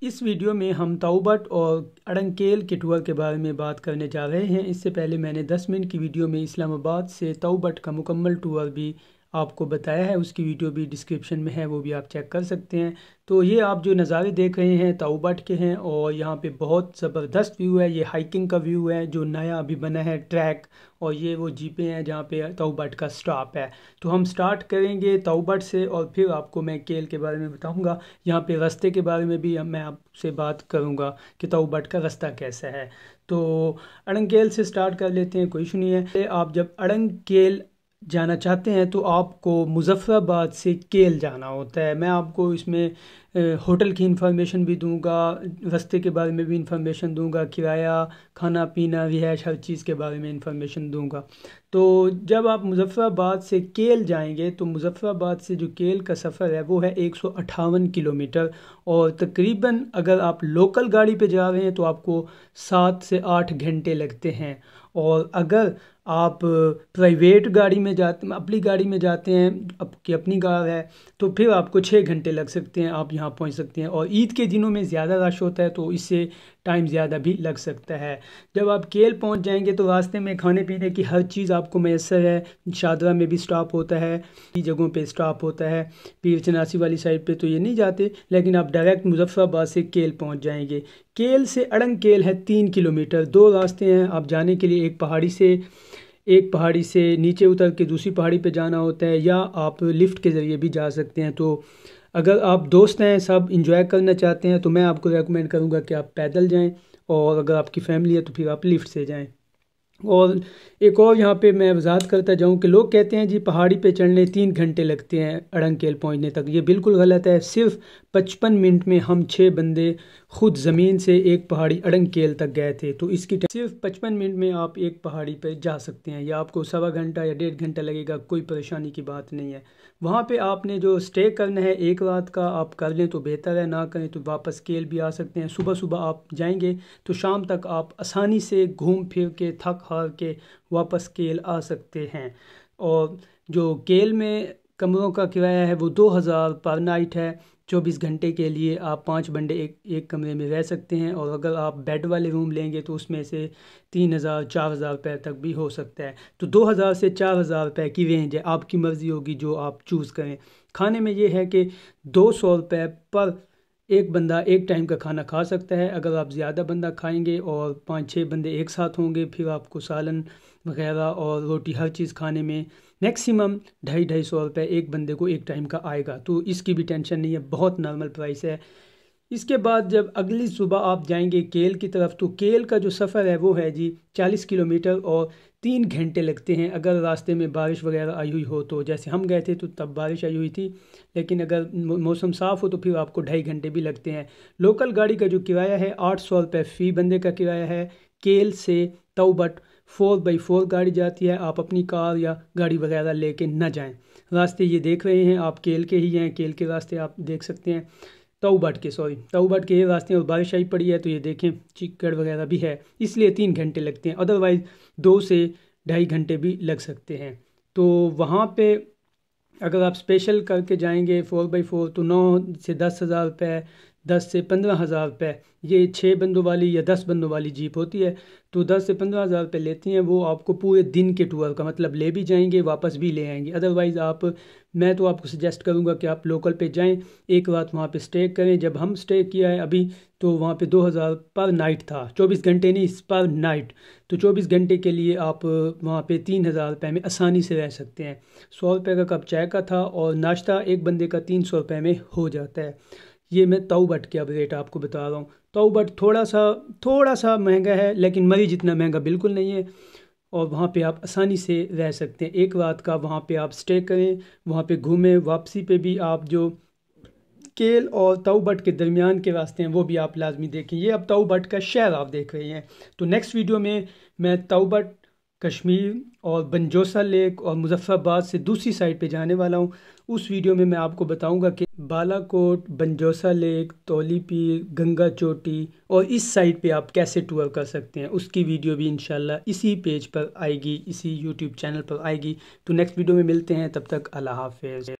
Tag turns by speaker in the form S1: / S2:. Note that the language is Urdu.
S1: اس ویڈیو میں ہم تاؤ بٹ اور اڑنکیل کے ٹور کے بارے میں بات کرنے جا رہے ہیں۔ اس سے پہلے میں نے 10 منٹ کی ویڈیو میں اسلام آباد سے تاؤ بٹ کا مکمل ٹور بھی آپ کو بتایا ہے، اس کی ویڈیو بھی ڈسکرپشن میں ہے، وہ بھی آپ چیک کر سکتے ہیں۔ تو یہ آپ جو نظارے دیکھ رہے ہیں تاؤ بٹ کے ہیں، اور یہاں پہ بہت زبردست ویو ہے۔ یہ ہائکنگ کا ویو ہے جو نیا ابھی بنا ہے ٹریک، اور یہ وہ جیپیں ہیں جہاں پہ تاؤ بٹ کا سٹاپ ہے۔ تو ہم سٹارٹ کریں گے تاؤ بٹ سے، اور پھر آپ کو میں کیل کے بارے میں بتاؤں گا۔ یہاں پہ راستے کے بارے میں بھی میں آپ سے بات کروں گا کہ تاؤ بٹ کا راستہ کیسا ہے۔ تو اڑنکیل سے سٹارٹ کر لیتے ہیں، کوئی ایشو نہیں ہے۔ آپ جب اڑنکیل جانا چاہتے ہیں تو آپ کو مظفر آباد سے کیل جانا ہوتا ہے۔ میں آپ کو اس میں ہوٹل کی انفارمیشن بھی دوں گا، راستے کے بارے میں بھی انفارمیشن دوں گا، کرایہ، کھانا پینا، رہائش، ہر چیز کے بارے میں انفارمیشن دوں گا۔ تو جب آپ مظفر آباد سے کیل جائیں گے تو مظفر آباد سے جو کیل کا سفر ہے وہ ہے 158 کلومیٹر، اور تقریباً اگر آپ لوکل گاڑی پہ جا رہے ہیں تو آپ کو 7 سے 8 گھنٹے لگتے ہیں، اور اگر آپ پرائیویٹ گاڑی میں جاتے اپنی گاڑی میں جاتے ہیں، اپنی کار ہے، تو پھر آپ کو 6 گھنٹے لگ سکتے ہیں، آپ یہاں پہنچ سکتے ہیں۔ اور عید کے دنوں میں زیادہ رش ہوتا ہے تو اس سے ٹائم زیادہ بھی لگ سکتا ہے۔ جب آپ کیل پہنچ جائیں گے تو راستے میں کھانے پینے کی ہر چیز آپ کو میسر ہے۔ شادرہ میں بھی سٹاپ ہوتا ہے، جگہوں پہ سٹاپ ہوتا ہے۔ پیر چناسی والی سائڈ پہ تو یہ نہیں جاتے، لیکن آپ ڈائریکٹ مظفر آباد سے کیل پہنچ جائیں گے۔ کیل سے اڑنکیل ہے 3 کلومیٹر، 2 راستے ہیں آپ جانے کے لیے۔ ایک پہاڑی سے نیچے اتر کے دوسری پہاڑی پہ جانا ہوتا ہے، یا آپ لفٹ کے ذریعے بھی جا سکتے ہیں۔ تو اگر آپ دوست ہیں، سب انجوائے کرنا چاہتے ہیں، تو میں آپ کو ریکمینڈ کروں گا کہ آپ پیدل جائیں، اور اگر آپ کی فیملی ہے تو پھر آپ لفٹ سے جائیں۔ اور ایک اور یہاں پہ میں وضاحت کرتا جاؤں کہ لوگ کہتے ہیں جی پہاڑی پہ چڑھنے 3 گھنٹے لگتے ہیں اڑنکیل پہنچنے تک، یہ بالکل غلط ہے۔ صرف 55 منٹ میں ہم 6 بندے خود زمین سے ایک پہاڑی اڑنکیل تک گئے تھے۔ تو اس کی صرف 55 منٹ میں آپ ایک پہاڑی پہ جا سکتے ہیں، یا آپ کو 1.25 گھنٹہ یا 1.5 گھنٹہ لگے گا، کوئی پریشانی کی بات نہیں ہے۔ وہاں پہ آپ نے جو سٹے کرنا ہے ایک رات کا، آپ کر لیں تو بہتر ہے، نہ کریں تو واپس کیل بھی آ سکتے ہیں۔ صبح آپ جائیں گے تو شام تک آپ آسانی سے گھوم پھر کے تھک ہار کے واپس کیل آ سکتے ہیں۔ اور جو کیل میں کمروں کا کرایہ ہے وہ 2000 پر نائٹ ہے۔ 24 گھنٹے کے لیے آپ 5 بندے ایک کمرے میں رہ سکتے ہیں، اور اگر آپ بیڈ والے روم لیں گے تو اس میں سے 3000 4000 روپے تک بھی ہو سکتا ہے۔ تو 2000 سے 4000 روپے کی رینج ہے، آپ کی مرضی ہوگی جو آپ چوز کریں۔ کھانے میں یہ ہے کہ 200 روپے پر ایک بندہ ایک ٹائم کا کھانا کھا سکتا ہے۔ اگر آپ زیادہ بندہ کھائیں گے اور 5-6 بندے ایک ساتھ ہوں گے، پھر آپ کو سالن وغیرہ اور روٹی ہر چیز کھانے میں میکسیمم 250 روپے ایک بندے کو ایک ٹائم کا آئے گا۔ تو اس کی بھی ٹینشن نہیں ہے، بہت نارمل پرائس ہے۔ اس کے بعد جب اگلی صبح آپ جائیں گے کیل کی طرف، تو کیل کا جو سفر ہے وہ ہے جی 40 کلومیٹر، اور 3 گھنٹے لگتے ہیں اگر راستے میں بارش وغیرہ آئی ہوئی ہو تو۔ جیسے ہم گئے تھے تو تب بارش آئی ہوئی تھی، لیکن اگر موسم صاف ہو تو پھر آپ کو 2.5 گھنٹے بھی لگتے ہیں۔ لوکل گاڑی کا جو کرایہ ہے 800 روپے فی بندے کا کرایہ ہے۔ کیل سے تاؤ بٹ 4x4 گاڑی جاتی ہے، آپ اپنی کار یا گاڑی وغیرہ لے کے نہ جائیں۔ راستے یہ دیکھ رہے ہیں آپ، کیل کے ہی ہیں، کیل کے راستے آپ دیکھ سکتے ہیں، تاؤ بٹ کے یہ راستے ہیں۔ اور بارش آئی پڑی ہے تو یہ دیکھیں چکڑ وغیرہ بھی ہے، اس لیے 3 گھنٹے لگتے ہیں، ادروائز 2 سے 2.5 گھنٹے بھی لگ سکتے ہیں۔ تو وہاں پہ اگر آپ اسپیشل کر کے جائیں گے 4x4 تو 9 سے 10,000 روپے، 10 سے 15,000 روپے، یہ 6 بندوں والی یا 10 بندوں والی جیپ ہوتی ہے، تو 10 سے 15,000 روپے لیتی ہیں۔ وہ آپ کو پورے دن کے ٹور کا مطلب لے بھی جائیں گے، واپس بھی لے آئیں گے۔ ادروائز میں تو آپ کو سجیسٹ کروں گا کہ آپ لوکل پہ جائیں، ایک رات وہاں پہ سٹے کریں۔ جب ہم سٹے کیا ہے ابھی تو وہاں پہ 2000 پر نائٹ تھا، 24 گھنٹے نہیں، پر نائٹ۔ تو 24 گھنٹے کے لیے آپ وہاں پہ 3000 روپے میں آسانی سے رہ سکتے ہیں۔ 100 روپے کا کپ چائے کا تھا، اور ناشتہ ایک بندے کا 300 روپے میں ہو جاتا ہے۔ یہ میں تاؤ بٹ کے اب ریٹ آپ کو بتا رہا ہوں۔ تاؤ بٹ تھوڑا سا مہنگا ہے، لیکن مری جتنا مہنگا بالکل نہیں ہے، اور وہاں پہ آپ آسانی سے رہ سکتے ہیں۔ ایک رات کا وہاں پہ آپ سٹے کریں، وہاں پہ گھومیں، واپسی پہ بھی آپ جو کیل اور تاؤ بٹ کے درمیان کے راستے ہیں وہ بھی آپ لازمی دیکھیں۔ یہ اب تاؤ بٹ کا شہر آپ دیکھ رہے ہیں۔ تو نیکسٹ ویڈیو میں تاؤ بٹ، کشمیر اور بنجوسا لیک اور مظفر آباد سے دوسری سائڈ پہ جانے والا ہوں۔ اس ویڈیو میں آپ کو بتاؤں گا کہ بالا کوٹ، بنجوسا لیک، تولی پیر، گنگا چوٹی اور اس سائڈ پہ آپ کیسے ٹور کر سکتے ہیں، اس کی ویڈیو بھی انشاءاللہ اسی پیج پر آئے گی، اسی یوٹیوب چینل پر آئے گی۔ تو نیکسٹ ویڈیو میں ملتے ہیں، تب تک اللہ حافظ۔